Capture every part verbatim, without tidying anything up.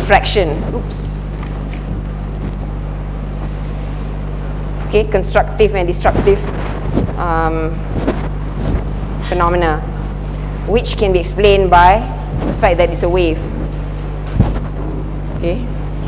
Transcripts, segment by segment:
diffraction. Oops. Okay, constructive and destructive um, phenomena, which can be explained by the fact that it's a wave. Okay,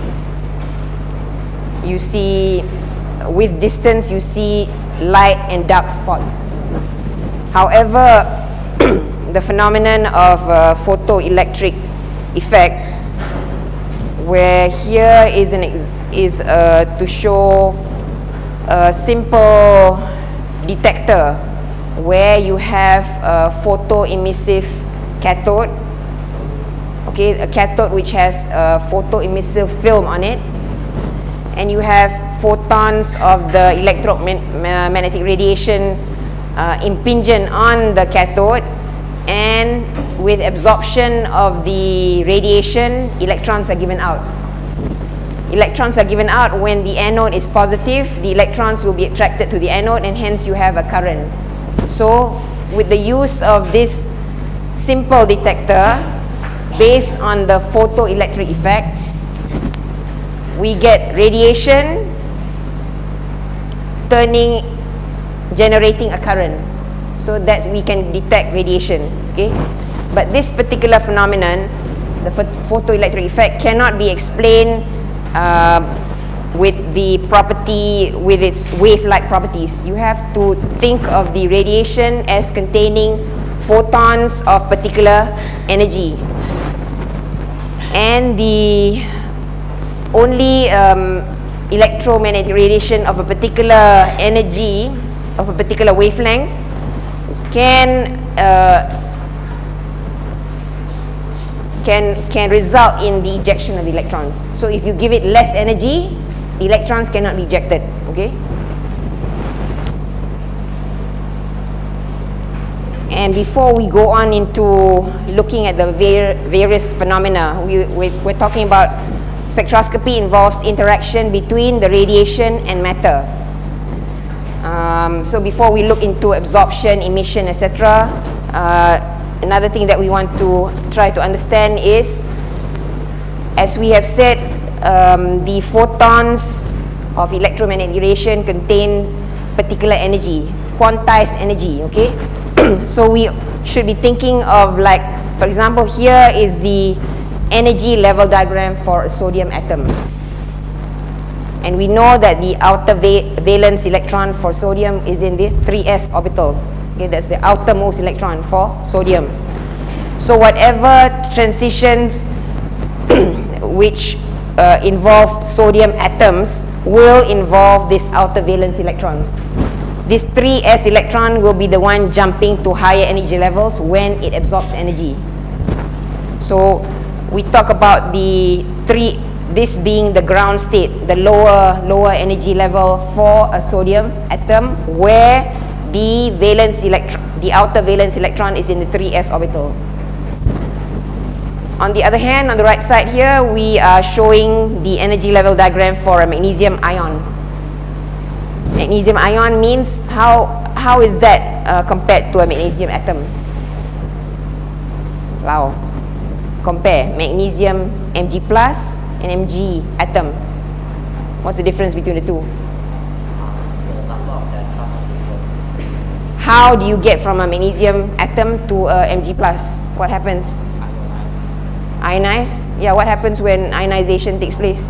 you see, with distance, you see light and dark spots. However, the phenomenon of uh, photoelectric effect, where here is an ex is uh, to show a simple detector where you have a photoemissive cathode, okay, a cathode which has a photoemissive film on it, and you have photons of the electromagnetic radiation uh, impingent on the cathode, and with absorption of the radiation, electrons are given out. Electrons are given out when the anode is positive. The electrons will be attracted to the anode, and hence you have a current. So with the use of this simple detector based on the photoelectric effect, we get radiation turning, generating a current, so that we can detect radiation. Okay, but this particular phenomenon, the photoelectric effect, cannot be explained uh, with the property, with its wave-like properties. You have to think of the radiation as containing photons of particular energy, and the only um, electromagnetic radiation of a particular energy, of a particular wavelength, can uh, can can result in the ejection of electrons. So if you give it less energy, the electrons cannot be ejected. Okay. And before we go on into looking at the var various phenomena, we, we, we're talking about spectroscopy involves interaction between the radiation and matter. Um, so before we look into absorption, emission, et cetera, uh, another thing that we want to try to understand is, as we have said, um, the photons of electromagnetic radiation contain particular energy, quantized energy. Okay, so we should be thinking of, like, for example, here is the energy level diagram for a sodium atom, and we know that the outer va valence electron for sodium is in the three s orbital. Okay, that's the outermost electron for sodium. So whatever transitions which uh, involve sodium atoms will involve this outer valence electrons. This three s electron will be the one jumping to higher energy levels when it absorbs energy. So we talk about the three, this being the ground state, the lower lower energy level for a sodium atom, where the valence electron, the outer valence electron is in the three s orbital. On the other hand, on the right side here, we are showing the energy level diagram for a magnesium ion. Magnesium ion means, how how is that uh, compared to a magnesium atom? Wow. Compare magnesium Mg plus and Mg atom. What's the difference between the two? How do you get from a magnesium atom to a Mg plus? What happens? Ionize? Yeah, what happens when ionization takes place?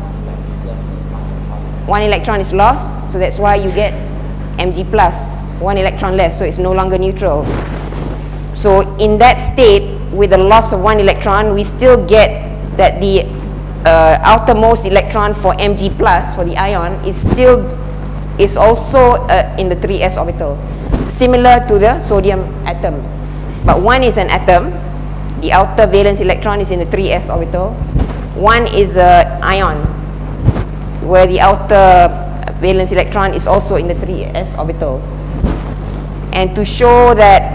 One electron is lost, so that's why you get Mg plus, one electron less, so it's no longer neutral. So in that state, with the loss of one electron, we still get that the uh, outermost electron for Mg plus, for the ion, is still is also uh, in the three s orbital, similar to the sodium atom. But one is an atom, the outer valence electron is in the three s orbital. One is an ion, where the outer valence electron is also in the three s orbital. And to show that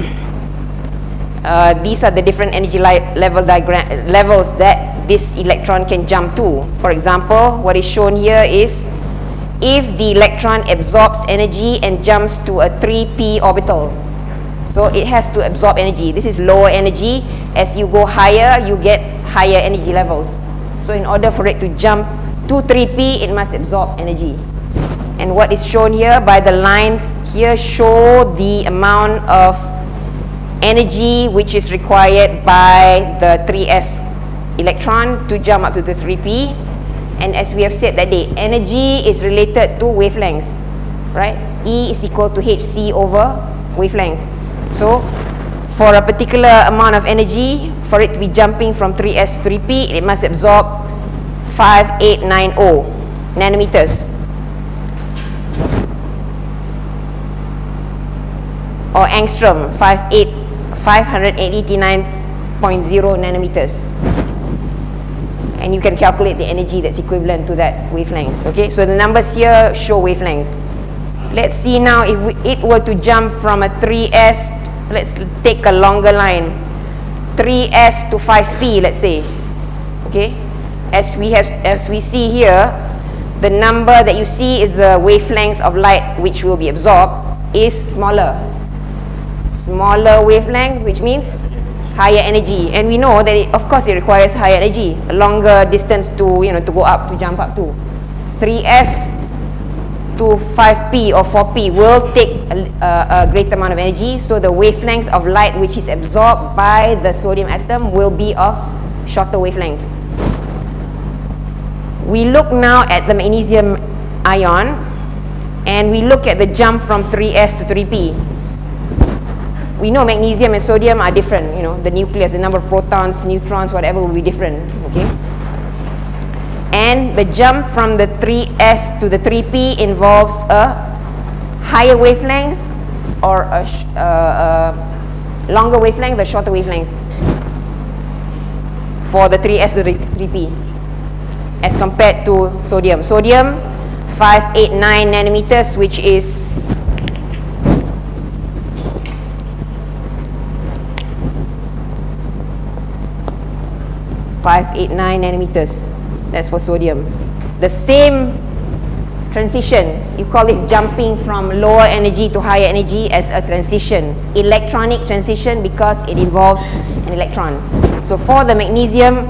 uh, these are the different energy level diagram levels that this electron can jump to. For example, what is shown here is, if the electron absorbs energy and jumps to a three p orbital, so it has to absorb energy. This is lower energy. As you go higher, you get higher energy levels. So in order for it to jump to three P, it must absorb energy. And what is shown here by the lines here show the amount of energy which is required by the three S electron to jump up to the three P. And as we have said that day, energy is related to wavelength, right? E is equal to Hc over wavelength. So for a particular amount of energy, for it to be jumping from three S to three P, it must absorb five eight nine zero nanometers. Or angstrom, five hundred eighty-nine point zero nanometers. And you can calculate the energy that's equivalent to that wavelength. Okay, so the numbers here show wavelength. Let's see now if we, it were to jump from a three S, let's take a longer line, three S to five P, let's say. Okay, as we have, as we see here, the number that you see is the wavelength of light which will be absorbed is smaller. Smaller wavelength, which means higher energy, and we know that it, of course it requires higher energy, a longer distance to, you know, to go up, to jump up to. three S to five P or four P will take a, a, a great amount of energy, so the wavelength of light which is absorbed by the sodium atom will be of shorter wavelength. We look now at the magnesium ion, and we look at the jump from three S to three P. We know magnesium and sodium are different, you know, the nucleus, the number of protons, neutrons, whatever will be different, okay? And the jump from the three S to the three P involves a higher wavelength or a, sh uh, a longer wavelength, a shorter wavelength for the three S to the three P as compared to sodium. Sodium, five eight nine nanometers, which is five eight nine nanometers. That's for sodium. The same transition, you call this jumping from lower energy to higher energy as a transition, electronic transition, because it involves an electron. So for the magnesium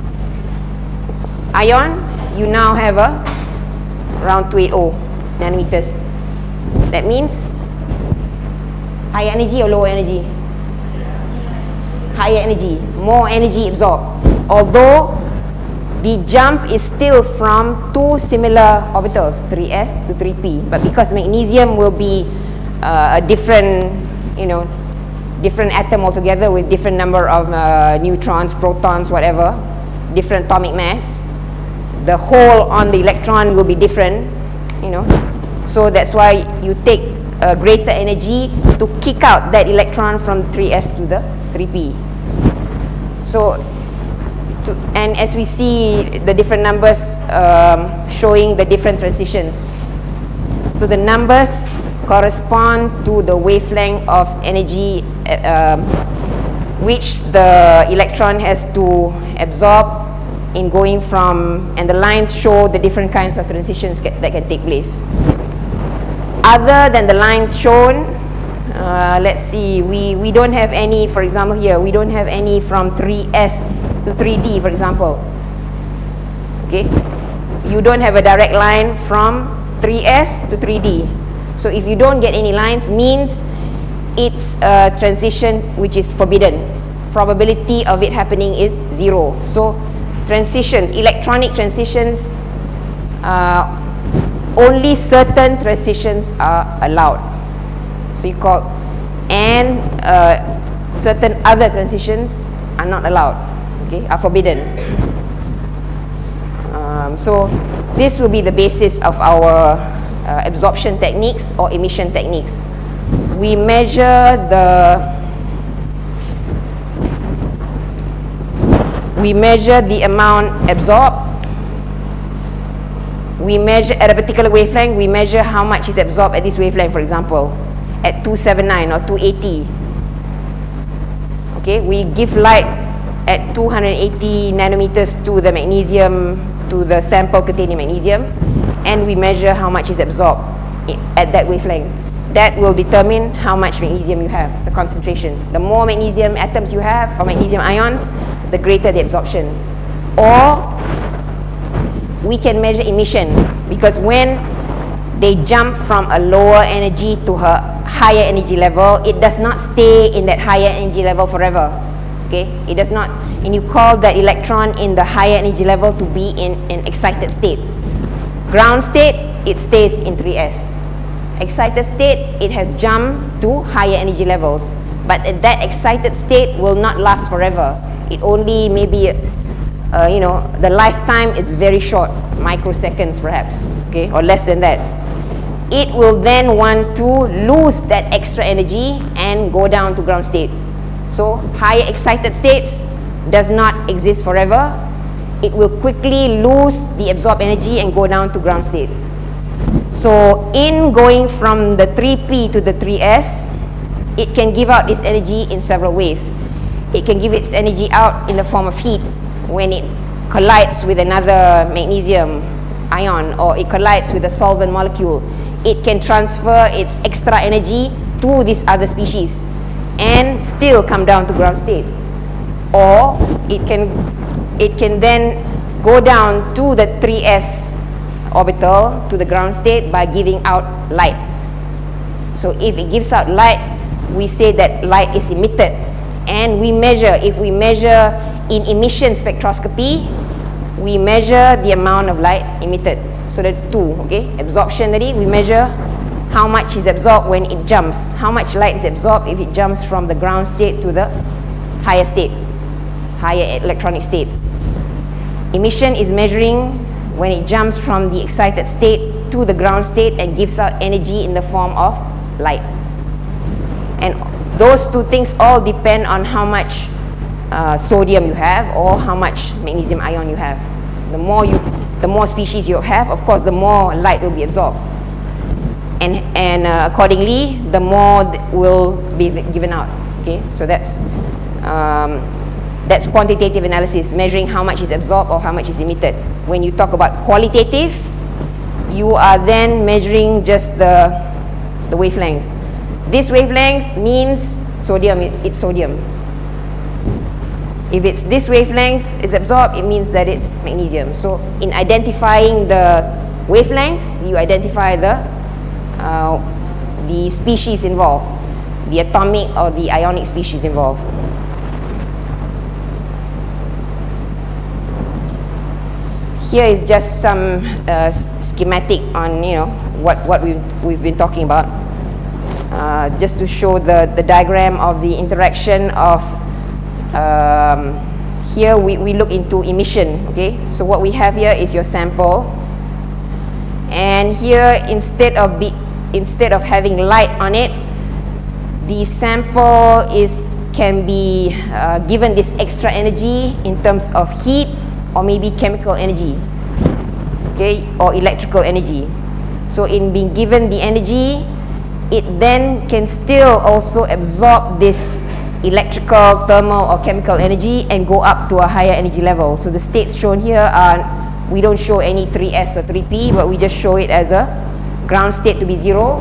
ion, you now have a around two hundred eighty nanometers. That means higher energy or lower energy? Higher energy, more energy absorbed. Although the jump is still from two similar orbitals, three S to three P, but because magnesium will be uh, a different, you know, different atom altogether with different number of uh, neutrons, protons, whatever, different atomic mass, the hole on the electron will be different, you know. So that's why you take a greater energy to kick out that electron from three S to the three P. So, to, and as we see the different numbers um, showing the different transitions. So the numbers correspond to the wavelength of energy uh, which the electron has to absorb in going from, and the lines show the different kinds of transitions that can take place. Other than the lines shown, uh, let's see, we, we don't have any, for example here, we don't have any from three S to three D, for example. Okay, you don't have a direct line from three S to three D. So if you don't get any lines, means it's a transition which is forbidden. Probability of it happening is zero. So transitions, electronic transitions, uh, only certain transitions are allowed. So you call, and uh, certain other transitions are not allowed, okay, are forbidden. Um, so this will be the basis of our uh, absorption techniques or emission techniques. We measure the we measure the amount absorbed. We measure at a particular wavelength, we measure how much is absorbed at this wavelength, for example, at two seventy-nine or two eighty. Okay, we give light at two hundred eighty nanometers to the magnesium, to the sample containing magnesium, and we measure how much is absorbed at that wavelength. That will determine how much magnesium you have, the concentration. The more magnesium atoms you have, or magnesium ions, the greater the absorption. Or we can measure emission, because when they jump from a lower energy to a higher energy level, it does not stay in that higher energy level forever. Okay, it does not, and you call that electron in the higher energy level to be in an excited state. Ground state, it stays in three S. Excited state, it has jumped to higher energy levels, but that excited state will not last forever. It only maybe, uh, you know, the lifetime is very short, microseconds perhaps, okay, or less than that. It will then want to lose that extra energy and go down to ground state. So higher excited states does not exist forever. It will quickly lose the absorbed energy and go down to ground state. So in going from the three P to the three S, it can give out its energy in several ways. It can give its energy out in the form of heat when it collides with another magnesium ion, or it collides with a solvent molecule. It can transfer its extra energy to this other species and still come down to ground state. Or it can, it can then go down to the three S orbital, to the ground state, by giving out light. So if it gives out light, we say that light is emitted, and we measure, if we measure in emission spectroscopy, we measure the amount of light emitted. So the two, okay, absorption tadi, we measure how much is absorbed when it jumps, how much light is absorbed if it jumps from the ground state to the higher state, higher electronic state. Emission is measuring when it jumps from the excited state to the ground state and gives out energy in the form of light. And those two things all depend on how much uh, sodium you have or how much magnesium ion you have. The more you, the more species you have, of course, the more light will be absorbed, and and uh, accordingly, the more will be given out. Okay, so that's um, that's quantitative analysis, measuring how much is absorbed or how much is emitted. When you talk about qualitative, you are then measuring just the, the wavelength. This wavelength means sodium, it, it's sodium. If it's this wavelength is absorbed, it means that it's magnesium. So in identifying the wavelength, you identify the, uh, the species involved, the atomic or the ionic species involved. Here is just some uh, schematic on, you know, what, what we've, we've been talking about. Uh, just to show the, the diagram of the interaction of, um, here we, we look into emission, okay? So what we have here is your sample. And here, instead of, be, instead of having light on it, the sample is, can be uh, given this extra energy in terms of heat, or maybe chemical energy, okay, or electrical energy. So in being given the energy, it then can still also absorb this electrical, thermal or chemical energy and go up to a higher energy level. So the states shown here are, we don't show any three S or three P, but we just show it as a ground state to be zero,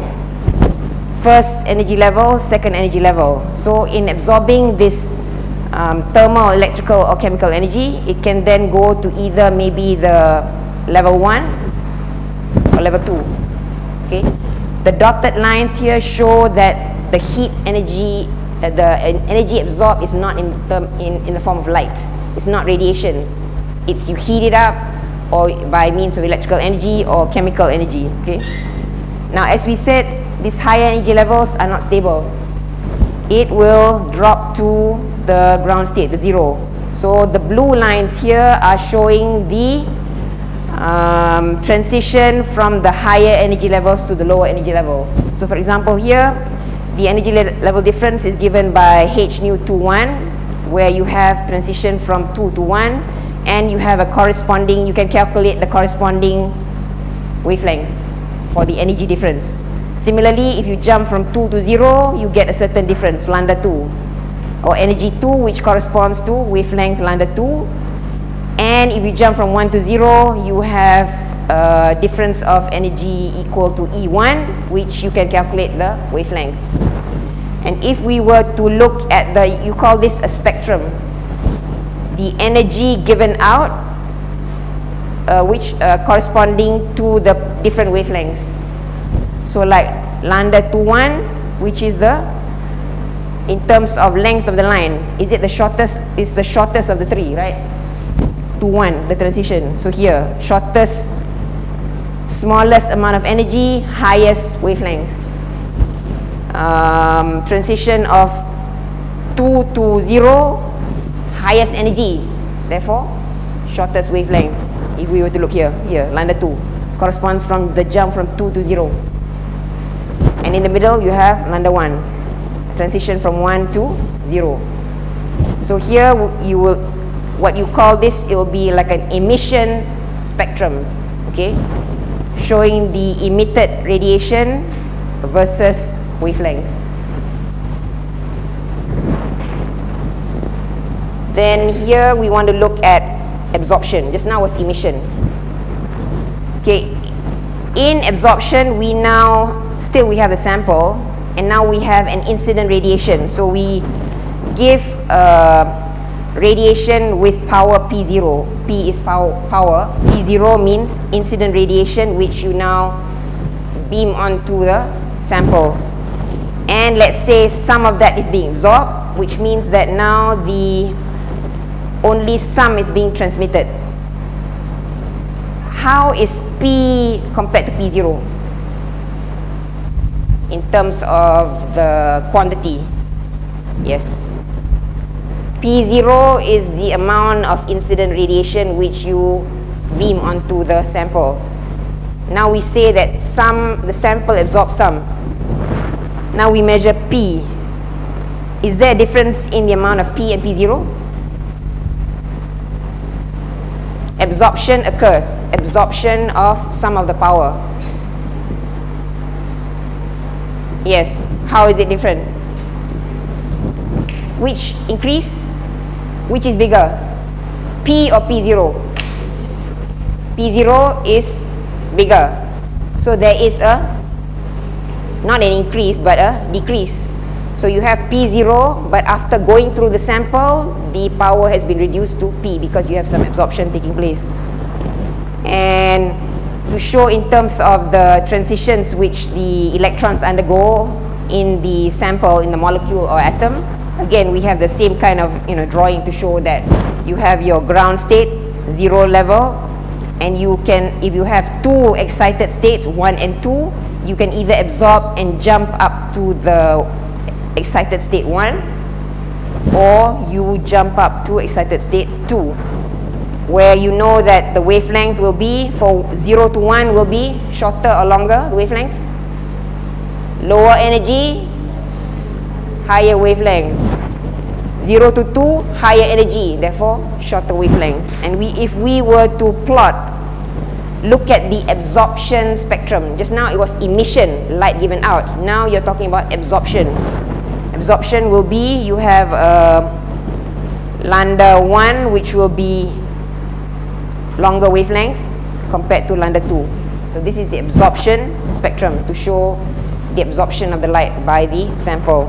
first energy level, second energy level. So in absorbing this Um, thermal, electrical or chemical energy, it can then go to either maybe the level one or level two. Okay, the dotted lines here show that the heat energy, uh, the energy absorbed is not in, term, in in the form of light. It's not radiation. It's you heat it up, or by means of electrical energy or chemical energy. Okay. Now, as we said, these higher energy levels are not stable. It will drop to the ground state, the zero. So the blue lines here are showing the um, transition from the higher energy levels to the lower energy level. So for example here, the energy le level difference is given by H nu to one, where you have transition from two to one, and you have a corresponding, you can calculate the corresponding wavelength for the energy difference. Similarly, if you jump from two to zero, you get a certain difference, lambda two, or energy two, which corresponds to wavelength lambda two. And if you jump from one to zero, you have a difference of energy equal to E one, which you can calculate the wavelength. And if we were to look at the, you call this a spectrum, the energy given out uh, which uh, corresponding to the different wavelengths. So like lambda two one, which is the, in terms of length of the line, is it the shortest? It's the shortest of the three, right? two one, the transition. So here, shortest, smallest amount of energy, highest wavelength. Um, transition of two to zero, highest energy, therefore shortest wavelength. If we were to look here, here, lambda two corresponds from the jump from two to zero. And in the middle you have lambda one, transition from one to zero. So here you will, what you call this, it will be like an emission spectrum, okay, showing the emitted radiation versus wavelength. Then here we want to look at absorption. Just now was emission. Okay, in absorption we now, still we have the sample, and now we have an incident radiation. So we give uh, radiation with power P zero. P is pow power. P zero means incident radiation, which you now beam onto the sample. And let's say some of that is being absorbed, which means that now the only some is being transmitted. How is P compared to P zero in terms of the quantity? Yes, P zero is the amount of incident radiation which you beam onto the sample. Now we say that some, the sample absorbs some. Now we measure P. Is there a difference in the amount of P and P zero? Absorption occurs, absorption of some of the power. Yes, how is it different? Which increase? Which is bigger? P or P zero? P zero is bigger. So there is a, not an increase, but a decrease. So you have P zero, but after going through the sample, the power has been reduced to P because you have some absorption taking place. And to show in terms of the transitions which the electrons undergo in the sample, in the molecule or atom, again we have the same kind of, you know, drawing to show that you have your ground state, zero level, and you can, if you have two excited states, one and two, you can either absorb and jump up to the excited state one, or you jump up to excited state two, where you know that the wavelength will be, for zero to one will be shorter or longer, the wavelength. Lower energy, higher wavelength. Zero to two, higher energy, therefore shorter wavelength. And we, if we were to plot, look at the absorption spectrum. Just now it was emission, light given out. Now you're talking about absorption. Absorption will be, you have uh, lambda one, which will be longer wavelength compared to lambda two. So this is the absorption spectrum to show the absorption of the light by the sample.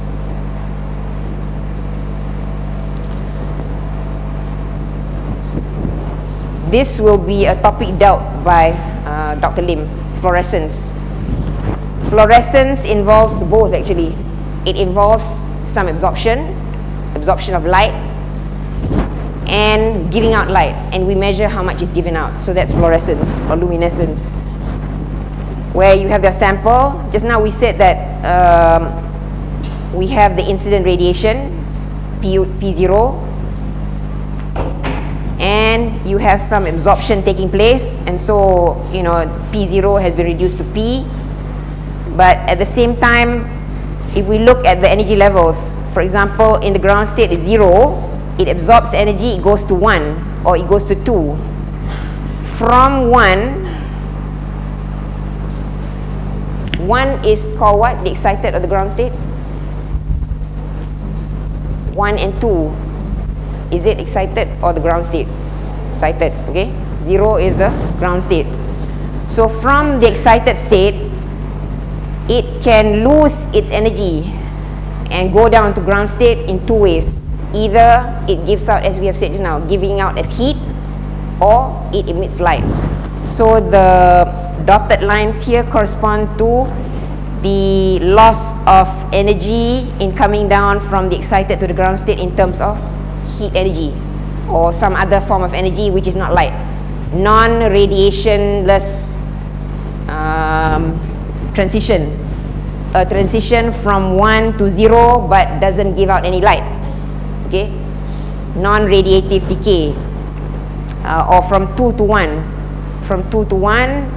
This will be a topic dealt by uh, Doctor Lim, fluorescence. Fluorescence involves both actually. It involves some absorption, absorption of light, and giving out light, and we measure how much is given out. So that's fluorescence or luminescence, where you have the sample. Just now we said that um, we have the incident radiation, P, P zero, and you have some absorption taking place, and so, you know, P zero has been reduced to P. But at the same time, if we look at the energy levels, for example, in the ground state is zero, it absorbs energy, it goes to one, or it goes to two. From one, one is called what? The excited or the ground state? One and two, is it excited or the ground state? Excited, okay? Zero is the ground state. So from the excited state, it can lose its energy and go down to ground state in two ways. Either it gives out, as we have said just now, giving out as heat, or it emits light. So the dotted lines here correspond to the loss of energy in coming down from the excited to the ground state in terms of heat energy or some other form of energy which is not light. Non-radiationless um, transition. A transition from one to zero but doesn't give out any light. Okay? Non-radiative decay. Uh, or from two to one. From two to one,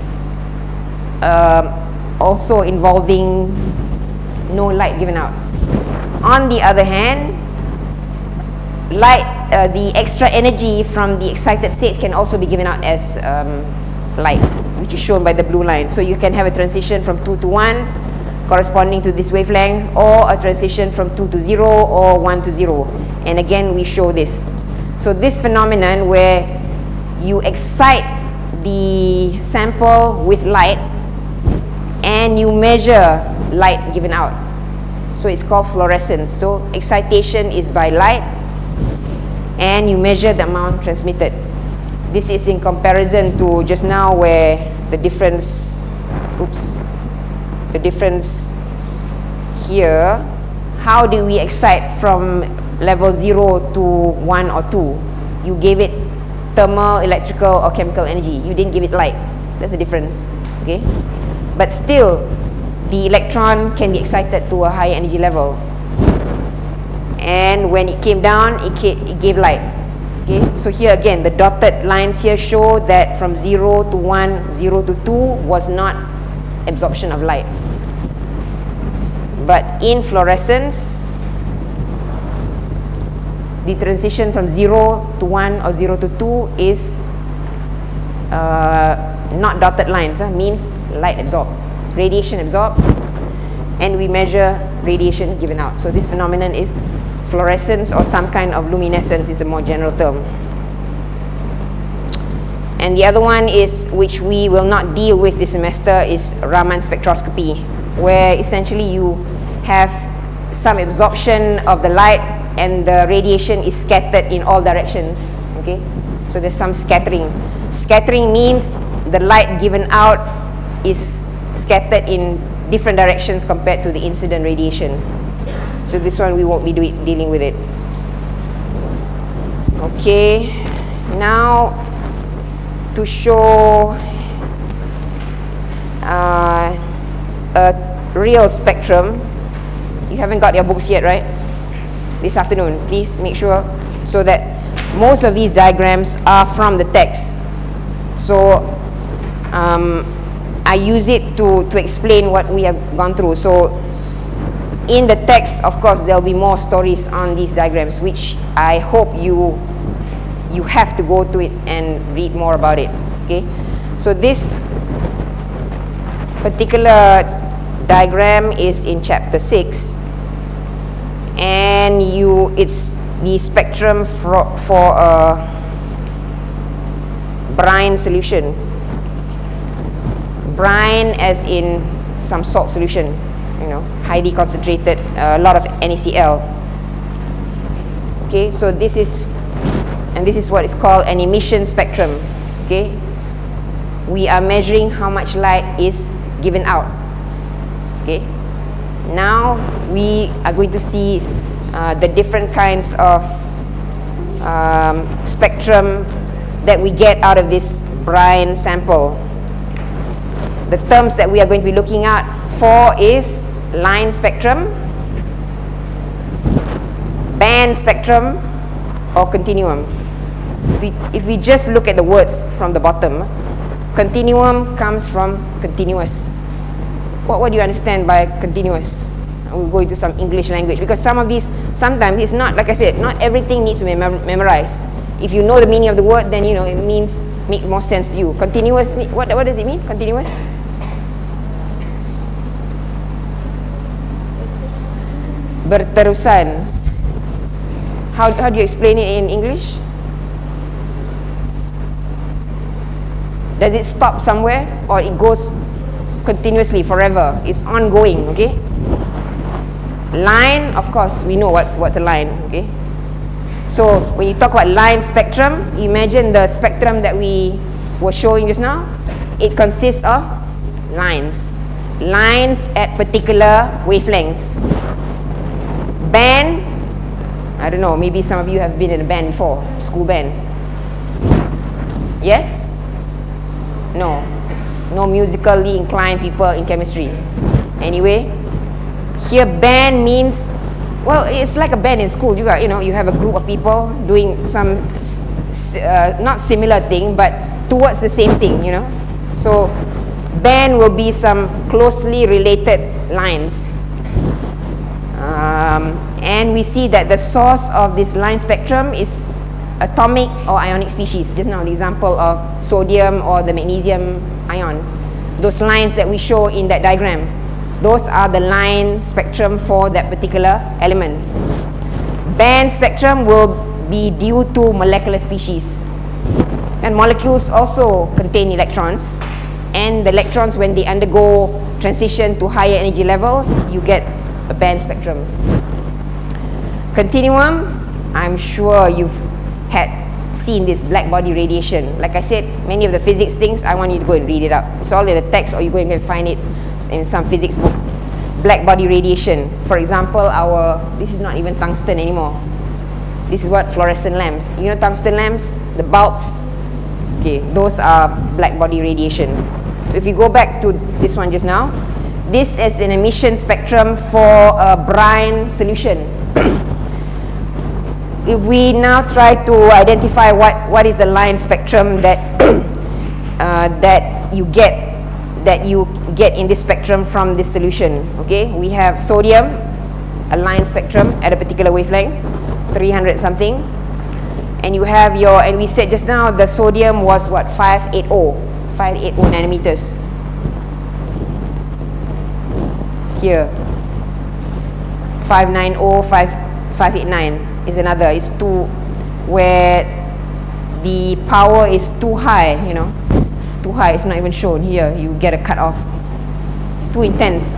uh, also involving no light given out. On the other hand, light, uh, the extra energy from the excited states can also be given out as um, light, which is shown by the blue line. So you can have a transition from two to one corresponding to this wavelength, or a transition from two to zero or one to zero. And again, we show this. So this phenomenon where you excite the sample with light and you measure light given out. So it's called fluorescence. So excitation is by light and you measure the amount transmitted. This is in comparison to just now where the difference, oops, the difference here, how do we excite from level zero to one or two? You gave it thermal, electrical or chemical energy. You didn't give it light. That's the difference. Okay? But still, the electron can be excited to a higher energy level. And when it came down, it, ca it gave light. Okay? So here again, the dotted lines here show that from zero to one, zero to two was not absorption of light. But in fluorescence, the transition from zero to one or zero to two is uh, not dotted lines, uh, means light absorbed, radiation absorbed, and we measure radiation given out. So this phenomenon is fluorescence, or some kind of luminescence is a more general term. And the other one is, which we will not deal with this semester, is Raman spectroscopy, where essentially you have some absorption of the light and the radiation is scattered in all directions. Okay, so there's some scattering. Scattering means the light given out is scattered in different directions compared to the incident radiation. So this one we won't be do it, dealing with it. Okay, now to show uh, a real spectrum. You haven't got your books yet, right? This afternoon, please make sure, so that most of these diagrams are from the text. So um, I use it to, to explain what we have gone through. So in the text, of course, there will be more stories on these diagrams, which I hope you you have to go to it and read more about it. Okay, so this particular diagram is in chapter six, and you it's the spectrum for, for a brine solution. Brine as in some salt solution, you know, highly concentrated, a lot of NaCl. Okay, so this is, and this is what is called an emission spectrum. Okay, we are measuring how much light is given out. Okay, now we are going to see uh, the different kinds of um, spectrum that we get out of this brine sample. The terms that we are going to be looking at for is line spectrum, band spectrum, or continuum. If we, if we just look at the words from the bottom, continuum comes from continuous. What, what do you understand by continuous? We'll go into some English language, because some of these, sometimes it's not, like I said, not everything needs to be mem memorized. If you know the meaning of the word, then you know it means, make more sense to you. Continuous, what, what does it mean, continuous? Berterusan. How, how do you explain it in English? Does it stop somewhere, or it goes continuously forever? It's ongoing. Okay, line, of course we know what's what's a line. Okay, So when you talk about line spectrum, imagine the spectrum that we were showing just now. It consists of lines. Lines at particular wavelengths. Band, I don't know, maybe some of you have been in a band before, school band. Yes? No. No musically inclined people in chemistry. Anyway, here band means, well, it's like a band in school. You got, you know, you have a group of people doing some uh, not similar thing, but towards the same thing, you know. So band will be some closely related lines. Um, and we see that the source of this line spectrum is atomic or ionic species. Just now the example of sodium or the magnesium ion. Those lines that we show in that diagram, those are the line spectrum for that particular element. Band spectrum will be due to molecular species. And molecules also contain electrons. And the electrons, when they undergo transition to higher energy levels, you get a band spectrum. Continuum, I'm sure you've had seen this black body radiation. Like I said, many of the physics things, I want you to go and read it up. It's all in the text, or you go and find it in some physics book. Black body radiation. For example, our, this is not even tungsten anymore. This is what? Fluorescent lamps. You know tungsten lamps? The bulbs? Okay, those are black body radiation. So if you go back to this one just now, this is an emission spectrum for a brine solution. If we now try to identify what, what is the line spectrum that uh, that you get that you get in this spectrum from this solution, okay? We have sodium, a line spectrum at a particular wavelength, three hundred something, and you have your, and we said just now the sodium was what, five eighty, five eighty nanometers. Here, five ninety, five eighty-nine is another. It's too, where the power is too high, you know, too high. It's not even shown here. You get a cut off. Too intense.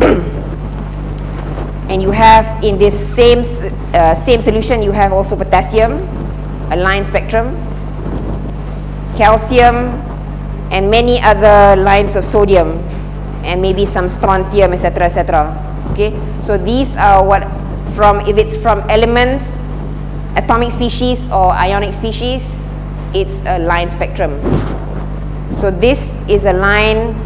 And you have in this same uh, same solution, you have also potassium, a line spectrum, calcium, and many other lines of sodium, and maybe some strontium, et cetera, et cetera. Okay, so these are what, from, if it's from elements, atomic species or ionic species, it's a line spectrum. So this is a line.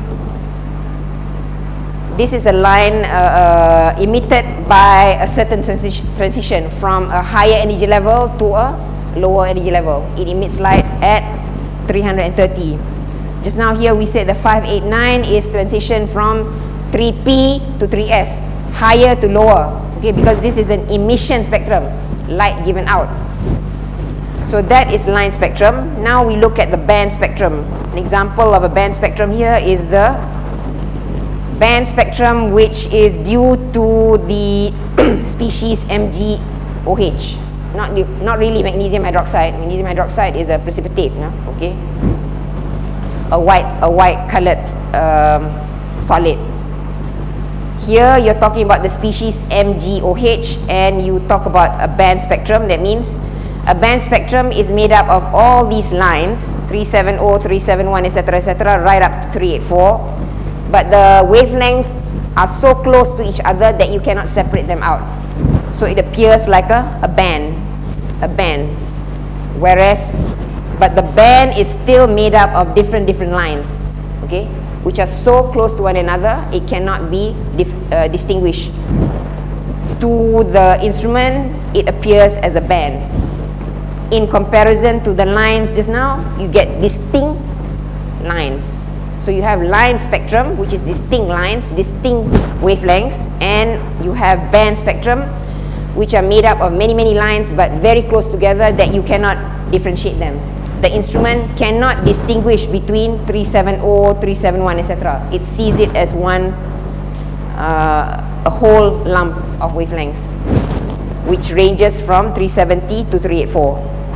This is a line uh, uh, emitted by a certain transi transition from a higher energy level to a lower energy level. It emits light at three hundred thirty. Just now here we said the five eighty-nine is transition from three P to three S, higher to lower, okay, because this is an emission spectrum, light given out. So that is line spectrum. Now we look at the band spectrum. An example of a band spectrum here is the band spectrum, which is due to the species M g O H. Not, not really magnesium hydroxide. Magnesium hydroxide is a precipitate, no? Okay, a white, a white colored um, solid. Here you're talking about the species M g O H, and you talk about a band spectrum. That means a band spectrum is made up of all these lines, three seventy, three seventy-one, et cetera, et cetera, right up to three eighty-four. But the wavelengths are so close to each other that you cannot separate them out. So it appears like a, a band, a band. Whereas, but the band is still made up of different, different lines, okay, which are so close to one another, it cannot be dif uh, distinguished. To the instrument, it appears as a band. In comparison to the lines just now, you get distinct lines. So you have line spectrum, which is distinct lines, distinct wavelengths, and you have band spectrum, which are made up of many, many lines, but very close together that you cannot differentiate them. The instrument cannot distinguish between three seventy, three seventy-one, et cetera. It sees it as one, uh, a whole lump of wavelengths, which ranges from three seventy to three eighty-four.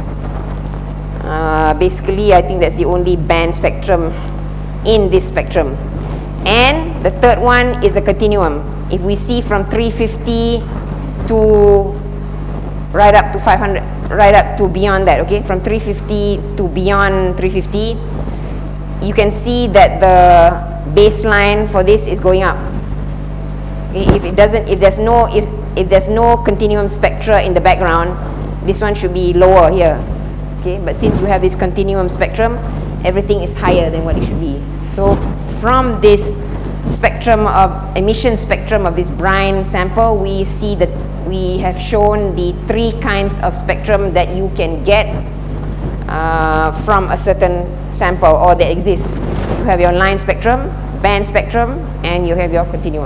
Uh, basically, I think that's the only band spectrum in this spectrum. And the third one is a continuum. If we see from three fifty to right up to five hundred, right up to beyond that, okay? From three fifty to beyond three fifty, you can see that the baseline for this is going up. Okay? If it doesn't, if there's no, if if there's no continuum spectra in the background, this one should be lower here. Okay, but since we have this continuum spectrum, everything is higher than what it should be. So from this spectrum of emission spectrum of this brine sample, we see that we have shown the three kinds of spectrum that you can get uh, from a certain sample or that exists. You have your line spectrum, band spectrum, and you have your continuum.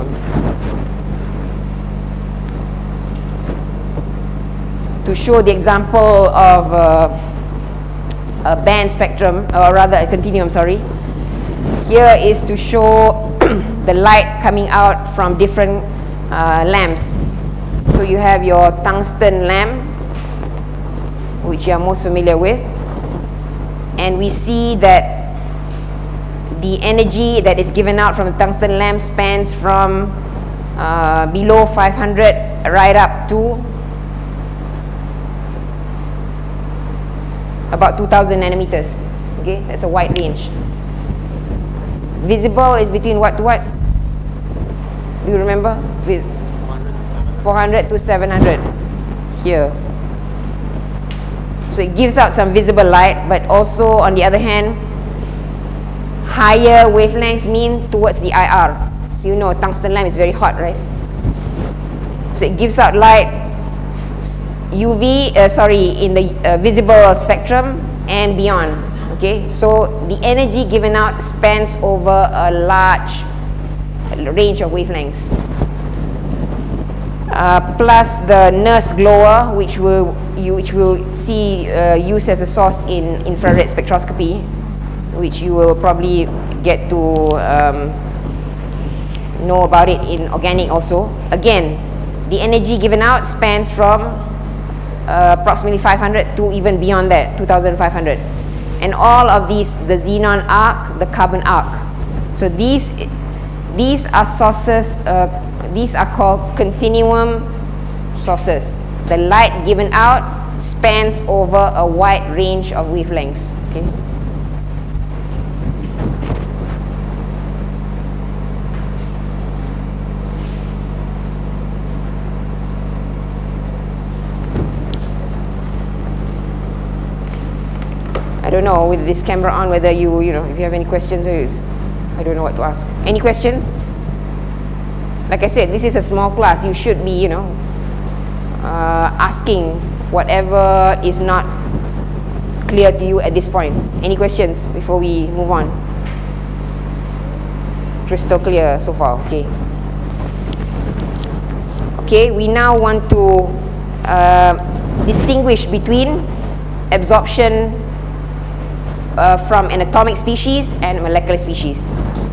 To show the example of uh, a band spectrum, or rather a continuum, sorry, here is to show the light coming out from different uh, lamps. So you have your tungsten lamp, which you are most familiar with, and we see that the energy that is given out from the tungsten lamp spans from uh, below five hundred right up to about two thousand nanometers. Okay, that's a wide range. Visible is between what to what? Do you remember? With four hundred to seven hundred here. So it gives out some visible light, but also on the other hand, higher wavelengths mean towards the I R. So you know tungsten lamp is very hot, right? So it gives out light U V, uh, sorry, in the uh, visible spectrum and beyond. Okay, so the energy given out spans over a large range of wavelengths. Uh, plus the nurse glower, which will you which will see uh, used as a source in infrared spectroscopy, which you will probably get to um, know about it in organic also. Again, the energy given out spans from Uh, approximately five hundred to even beyond that, two thousand five hundred, and all of these, the xenon arc, the carbon arc. So these these are sources. Uh, these are called continuum sources. The light given out spans over a wide range of wavelengths. Okay. I don't know with this camera on whether you, you know, if you have any questions, I don't know what to ask. Any questions? Like I said, this is a small class. You should be, you know, uh, asking whatever is not clear to you at this point. Any questions before we move on? Crystal clear so far, okay. Okay, we now want to uh, distinguish between absorption Uh, from an atomic species and molecular species.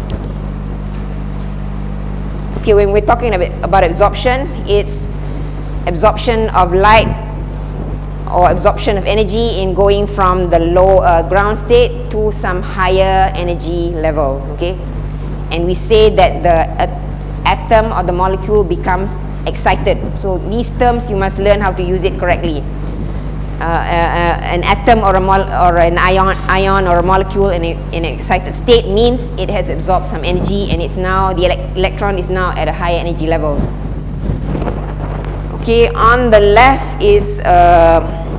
Okay, when we're talking about, about absorption, it's absorption of light or absorption of energy in going from the low uh, ground state to some higher energy level. Okay, and we say that the uh, atom or the molecule becomes excited. So these terms you must learn how to use it correctly. Uh, uh, uh, an atom or a mol or an ion, ion or a molecule in, a, in an excited state means it has absorbed some energy and it's now the ele electron is now at a higher energy level. Okay, on the left is uh,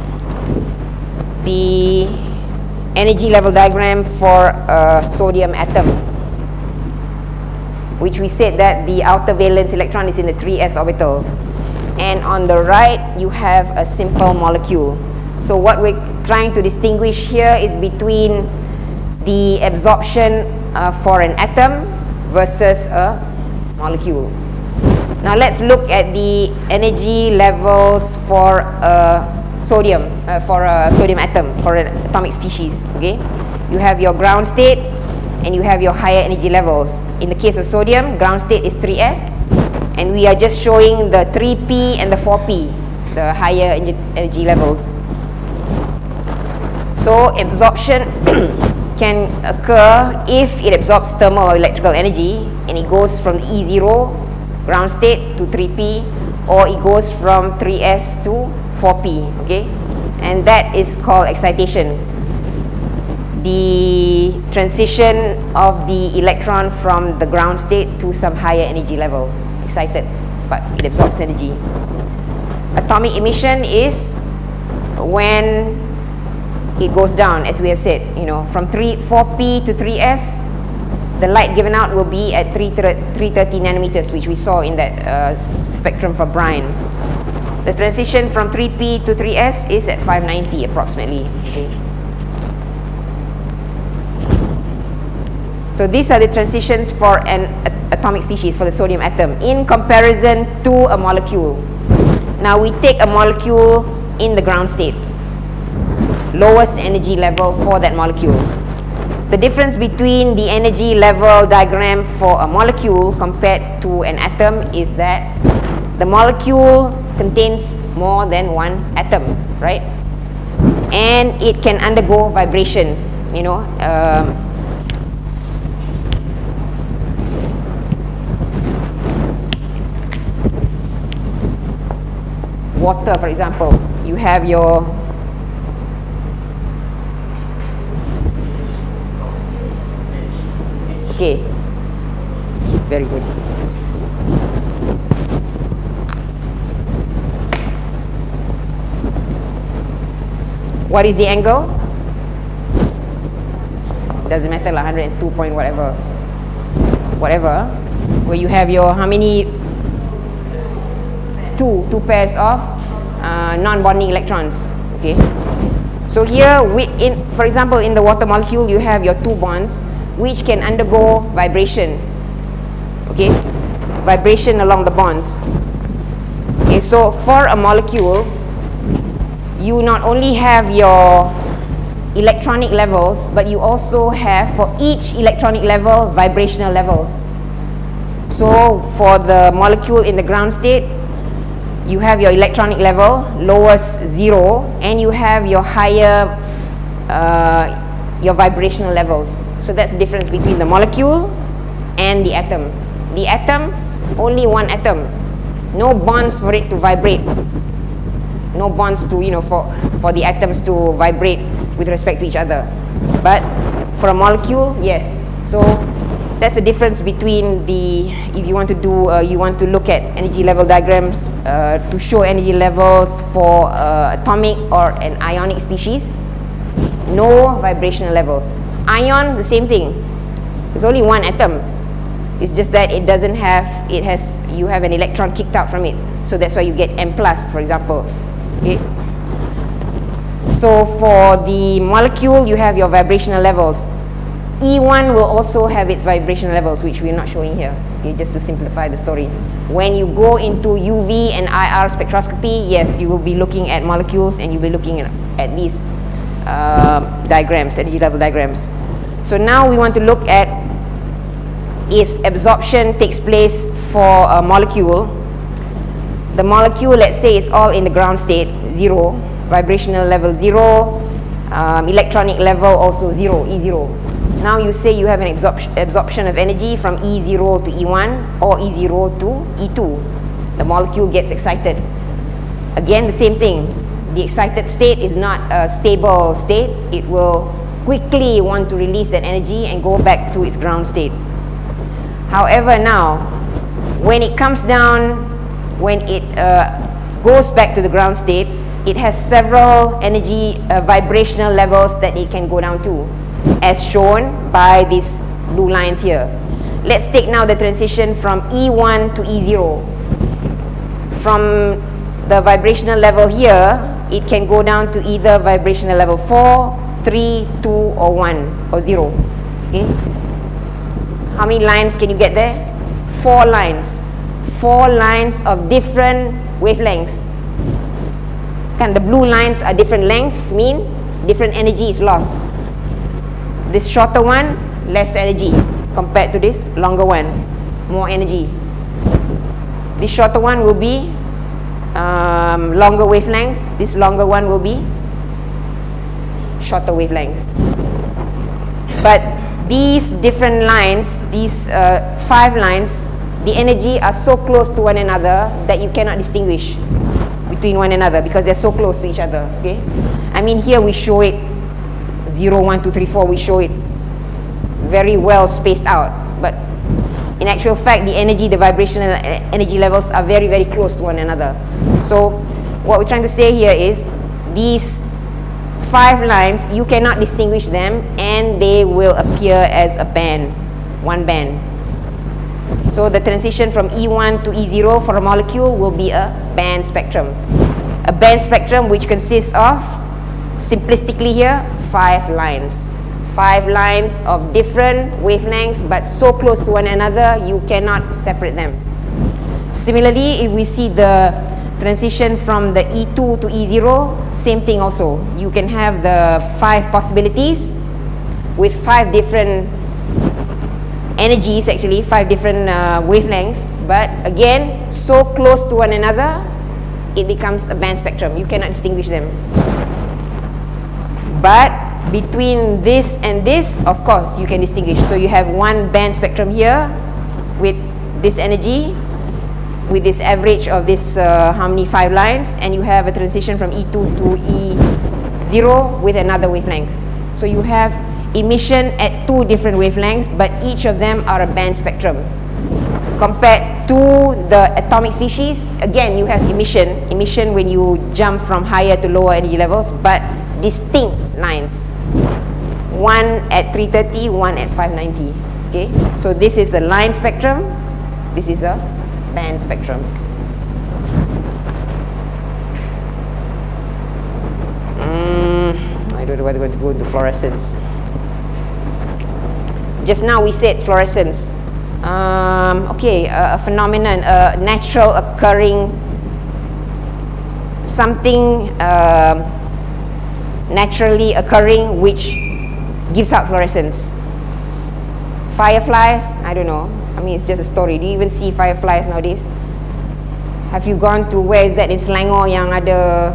the energy level diagram for a sodium atom, which we said that the outer valence electron is in the three s orbital. And on the right you have a simple molecule. So what we're trying to distinguish here is between the absorption uh, for an atom versus a molecule. Now let's look at the energy levels for a sodium, uh, for a sodium atom, for an atomic species. Okay, you have your ground state and you have your higher energy levels. In the case of sodium, ground state is three s. And we are just showing the three p and the four p, the higher energy levels. So absorption can occur if it absorbs thermal or electrical energy and it goes from E zero ground state to three p, or it goes from three s to four four p, okay? And that is called excitation. The transition of the electron from the ground state to some higher energy level. Excited, but it absorbs energy. Atomic emission is when it goes down, as we have said, you know, from four p to three s, the light given out will be at three thirty nanometers, which we saw in that uh, spectrum for Brian. The transition from three p to three s is at five ninety approximately. Okay. So these are the transitions for an atomic species, for the sodium atom, in comparison to a molecule. Now we take a molecule in the ground state, lowest energy level for that molecule. The difference between the energy level diagram for a molecule compared to an atom is that the molecule contains more than one atom, right? And it can undergo vibration, you know. Um, water, for example, you have your okay, very good. What is the angle? Doesn't matter lah, one hundred two point whatever, whatever. Where you have your how many? Two, two pairs of uh, non-bonding electrons. Okay. So here, we in, for example, in the water molecule, you have your two bonds, which can undergo vibration. Okay, vibration along the bonds. Okay, so for a molecule, you not only have your electronic levels, but you also have, for each electronic level, vibrational levels. So for the molecule in the ground state, you have your electronic level, lowest zero, and you have your higher, uh, your vibrational levels. So that's the difference between the molecule and the atom. The atom, only one atom. No bonds for it to vibrate. No bonds to, you know, for, for the atoms to vibrate with respect to each other. But for a molecule, yes. So that's the difference between the, if you want to do, uh, you want to look at energy level diagrams uh, to show energy levels for uh, atomic or an ionic species, no vibrational levels. Ion, the same thing. There's only one atom. It's just that it doesn't have, it has, you have an electron kicked out from it. So that's why you get M plus, for example. Okay. So for the molecule, you have your vibrational levels. E one will also have its vibration levels, which we're not showing here, okay, just to simplify the story. When you go into U V and I R spectroscopy, yes, you will be looking at molecules and you'll be looking at, at these uh, diagrams, energy level diagrams. So now we want to look at if absorption takes place for a molecule. The molecule, let's say, is all in the ground state, zero, vibrational level zero, um, electronic level also zero, E zero. Now you say you have an absorption, absorption of energy from E zero to E one or E zero to E two. The molecule gets excited. Again, the same thing. The excited state is not a stable state. It will quickly want to release that energy and go back to its ground state. However, now, when it comes down, when it uh, goes back to the ground state, it has several energy uh, vibrational levels that it can go down to, as shown by these blue lines here. Let's take now the transition from E one to E zero. From the vibrational level here, it can go down to either vibrational level four, three, two, or one, or zero. Okay? How many lines can you get there? Four lines. Four lines of different wavelengths. And the blue lines are different lengths, mean different energy is lost. This shorter one, less energy compared to this longer one, more energy. This shorter one will be um, longer wavelength. This longer one will be shorter wavelength. But these different lines, these uh, five lines, the energy are so close to one another that you cannot distinguish. between one another because they're so close to each other. Okay, I mean here we show it zero, one, two, three, four. We show it very well spaced out, but in actual fact, the energy, the vibrational energy levels are very, very close to one another. So what we're trying to say here is these five lines, you cannot distinguish them, and they will appear as a band, one band. So the transition from E one to E zero for a molecule will be a band spectrum. A band spectrum which consists of, simplistically here, five lines. Five lines of different wavelengths, but so close to one another, you cannot separate them. Similarly, if we see the transition from the E two to E zero, same thing also. You can have the five possibilities with five different energies, actually, five different uh, wavelengths, but again, so close to one another, it becomes a band spectrum. You cannot distinguish them. But between this and this, of course, you can distinguish. So you have one band spectrum here with this energy, with this average of this uh, how many five lines, and you have a transition from E two to E zero with another wavelength. So you have emission at two different wavelengths, but each of them are a band spectrum. Compared to the atomic species, again, you have emission, emission when you jump from higher to lower energy levels, but distinct lines. One at three thirty, one at five ninety. Okay, so this is a line spectrum, this is a band spectrum. Mm, I don't know whether we're going to go into fluorescence. Just now we said fluorescence. Um, okay, a, a phenomenon, a natural occurring, something uh, naturally occurring which gives out fluorescence. Fireflies, I don't know. I mean, it's just a story. Do you even see fireflies nowadays? Have you gone to, where is that, in Selangor yang ada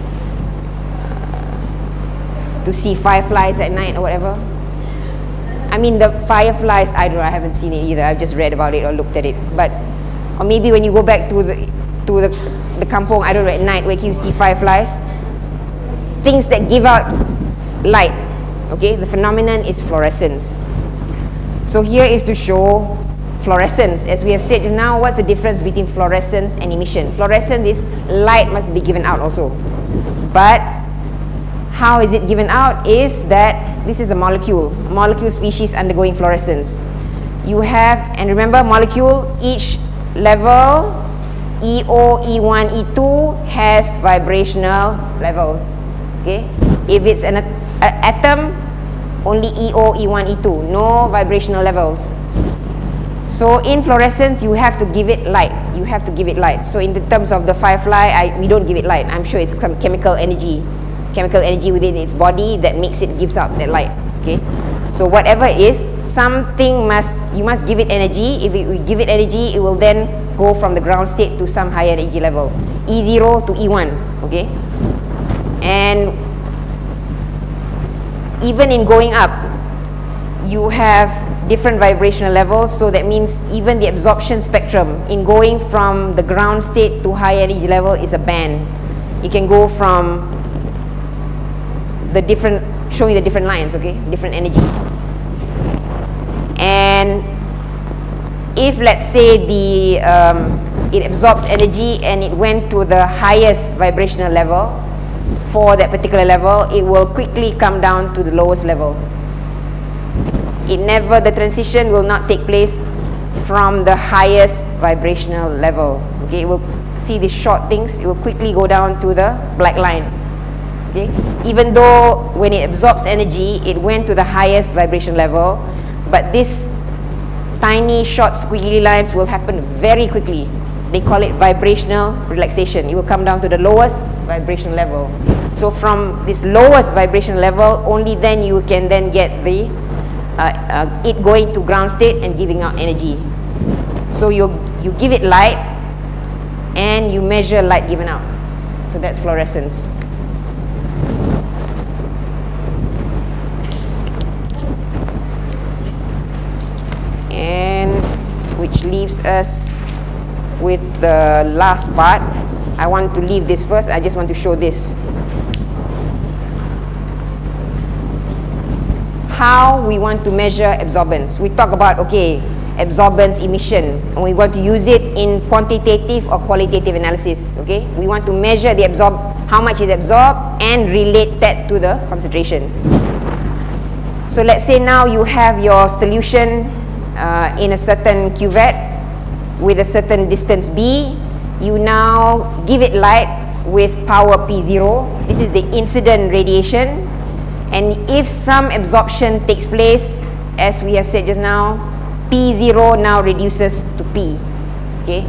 uh, to see fireflies at night or whatever? I mean, the fireflies, I don't know, I haven't seen it either. I've just read about it or looked at it. But, or maybe when you go back to the to the, the kampong, I don't know, at night, where you see fireflies, things that give out light. Okay, the phenomenon is fluorescence. So here is to show fluorescence. As we have said just now, what's the difference between fluorescence and emission? Fluorescence is light must be given out also. But how is it given out is that this is a molecule, molecule species undergoing fluorescence. You have, and remember, molecule, each level, E zero, E one, E two, has vibrational levels. Okay, if it's an a, atom, only E zero, E one, E two, no vibrational levels. So in fluorescence, you have to give it light. You have to give it light. So in the terms of the firefly, I, we don't give it light. I'm sure it's some chemical energy, chemical energy within its body that makes it, gives out that light. Okay. So whatever it is, something must, you must give it energy. If it, we give it energy, it will then go from the ground state to some higher energy level, E zero to E one. Okay. And even in going up, you have different vibrational levels. So that means even the absorption spectrum in going from the ground state to high energy level is a band. You can go from the different, showing the different lines, okay, different energy. And if, let's say, the um, it absorbs energy and it went to the highest vibrational level, for that particular level, it will quickly come down to the lowest level. It never, the transition will not take place from the highest vibrational level. Okay, it will see these short things, it will quickly go down to the black line. Okay, even though when it absorbs energy, it went to the highest vibration level, but this tiny short squiggly lines will happen very quickly. They call it vibrational relaxation. It will come down to the lowest vibration level. So from this lowest vibration level, only then you can then get the uh, uh, it going to ground state and giving out energy. So you you give it light and you measure light given out. So that's fluorescence. And which leaves us with the last part. I want to leave this first. I just want to show this. How we want to measure absorbance. We talk about, okay, absorbance emission, and we want to use it in quantitative or qualitative analysis. Okay, we want to measure the absorb, how much is absorbed, and relate that to the concentration. So let's say now you have your solution uh, in a certain cuvette with a certain distance B. You now give it light with power P zero. This is the incident radiation, and if some absorption takes place, as we have said just now, P zero now reduces to P. Okay,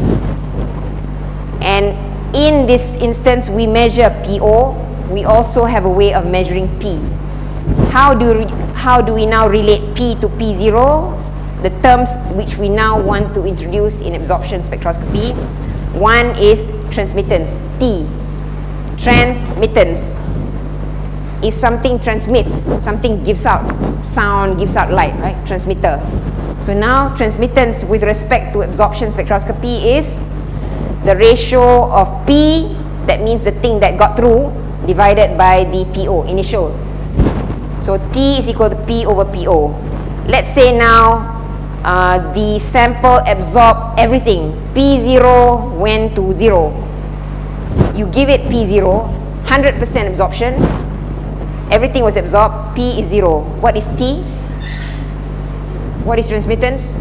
and in this instance we measure P O. We also have a way of measuring P. How do we, how do we now relate P to P zero? The terms which we now want to introduce in absorption spectroscopy. One is transmittance, T. Transmittance. If something transmits, something gives out sound, gives out light, right? Transmitter. So now transmittance with respect to absorption spectroscopy is the ratio of P, that means the thing that got through, divided by the P O, initial. So T is equal to P over P O. Let's say now uh, the sample absorbed everything. P zero went to zero. You give it P zero, one hundred percent absorption. Everything was absorbed. P is zero. What is T? What is transmittance?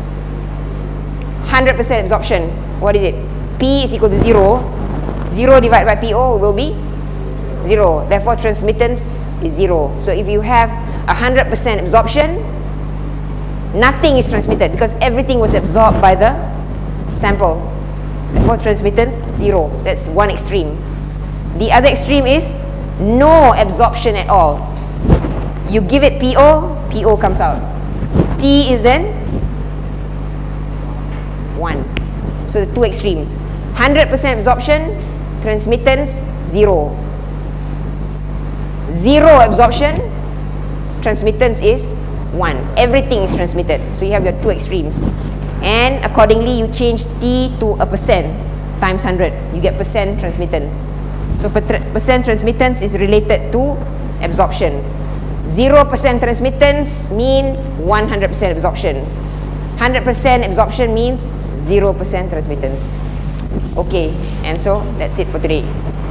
one hundred percent absorption. What is it? P is equal to zero. zero divided by P O will be zero. Therefore, transmittance is zero. So if you have one hundred percent absorption, nothing is transmitted because everything was absorbed by the sample. Therefore, transmittance, zero. That's one extreme. The other extreme is no absorption at all. You give it P O, P O comes out. T is then one. So the two extremes. one hundred percent absorption, transmittance, zero. Zero absorption, transmittance is one. Everything is transmitted. So you have your two extremes. And accordingly, you change T to a percent times one hundred. You get percent transmittance. So percent transmittance is related to absorption. zero percent transmittance means one hundred percent absorption. one hundred percent absorption means zero percent transmittance. Okay, and so that's it for today.